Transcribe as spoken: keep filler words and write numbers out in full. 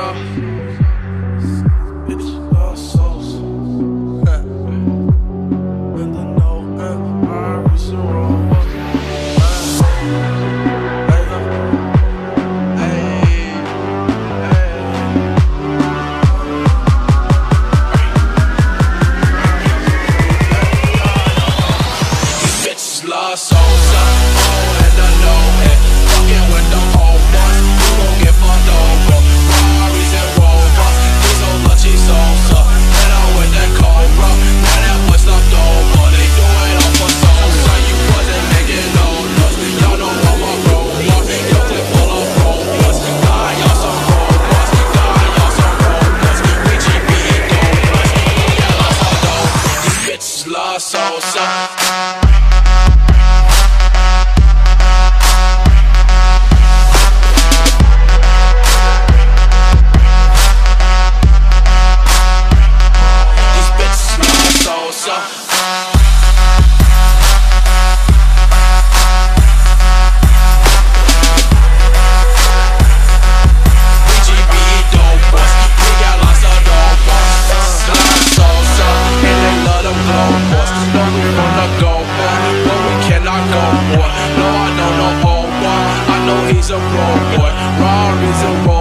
Bitch, lost souls. And I know, and I reach the wrong one. Lost souls, oh, and I know it. Fucking with the old ones, you gon' get fucked over. Ferraris and Rovers, these old lunchy souls, uh. And I'm with that Cobra, now that boy stopped over. They do it all for souls, so you wasn't making no notes. Y'all know what my bro was, your clip full of robots. God, y'all some robots, God, y'all some robots. We G B E dope plus, yeah, lost our dope. These bitches lost souls, uh. He's a pro boy, Ferraris and Rovers.